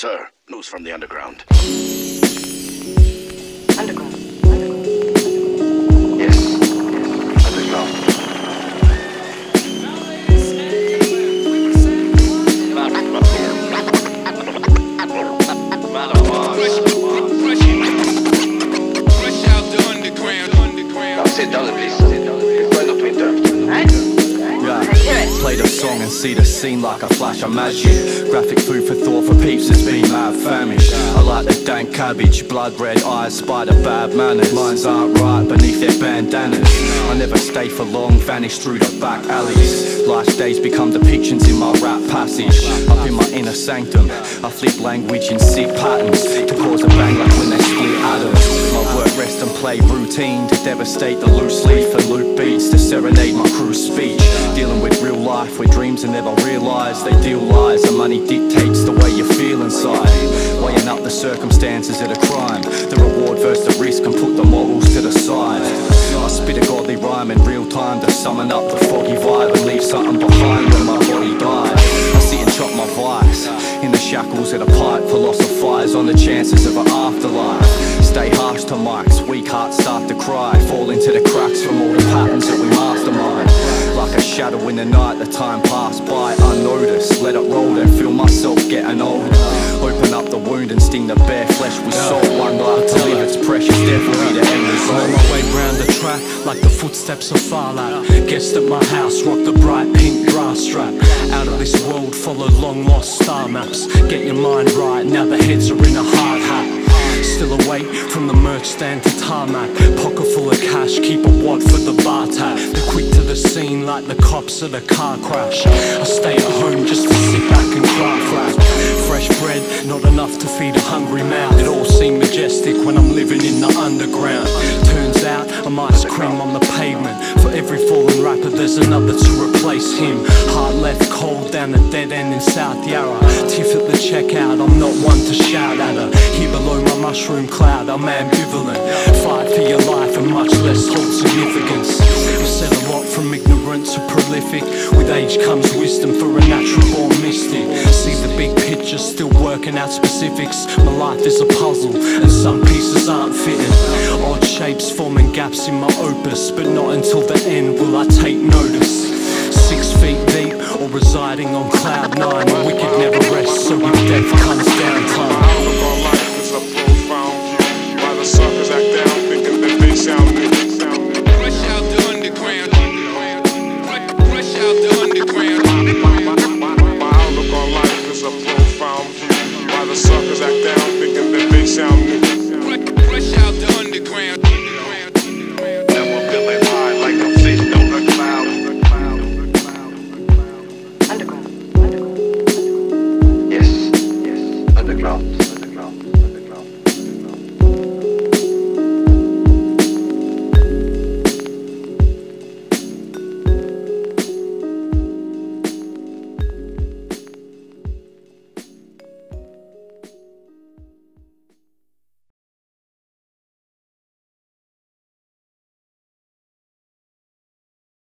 Sir, news from the underground. Underground. Yes, underground. Fresh out the underground. Now sit down, please. It's going to interrupt. Play the song and see the scene like a flash of magic. Graphic food for thought for peeps that's been mad famished. I like the dank cabbage, blood red eyes, spider bad manners. Lines aren't right beneath their bandanas. I never stay for long, vanish through the back alleys. Life's days become depictions in my rap passage. Up in my inner sanctum, I flip language in sick patterns to cause a bang like when they split atoms. My work, rest and play routine to devastate the loose leaf and loop beats to serenade my crew's speech. Dealing with real life where dreams are never realised. They deal lies and money dictates the way you feel inside. Weighing up the circumstances of the crime, the reward versus the risk, and put the morals to the side. I spit a godly rhyme in real time to summon up the foggy vibe and leave something behind when my body dies. I sit and chop my vice in the shackles of the pipe, philosophize on the chances of an afterlife. Stay harsh to mics, weak hearts start to cry, fall into the cracks from all the patterns that we mastermind. Like a shadow in the night, the time passed by unnoticed. Let it roll and feel myself getting older. Open up the wound and sting the bare flesh with salt. One life to live, it's precious, death will be the end result. On my way round the track, like the footsteps of Farlap. Guest at my house, rock the bright pink brass strap. Out of this world, follow long lost star maps. Get your mind right, now the heads are in a hard hat. Still awake from the merch stand to tarmac. Pocket full of cash, keep a wad for the bar tab. They're quick to the scene like the cops at a car crash. I stay at home just to sit back and craft rap. Fresh bread, not enough to feed a hungry mouth. It all seemed majestic when I'm living in the underground. Turns out I'm ice cream on the pavement. For every fallen rapper there's another to replace him. Heart left cold down the dead end in South Yarra. Tiff at the checkout, I'm not one to shout at her. Here below my mushroom cloud, I'm ambivalent. Fight for your life and much less hold significance. I've said a lot from ignorant to prolific. With age comes wisdom for a natural born mystic. See the big picture, still working out specifics. My life is a puzzle and some pieces aren't fitting. Odd shapes forming gaps in my opus, but not until the end will I take notice. 6 feet deep or residing on cloud 9. The wicked never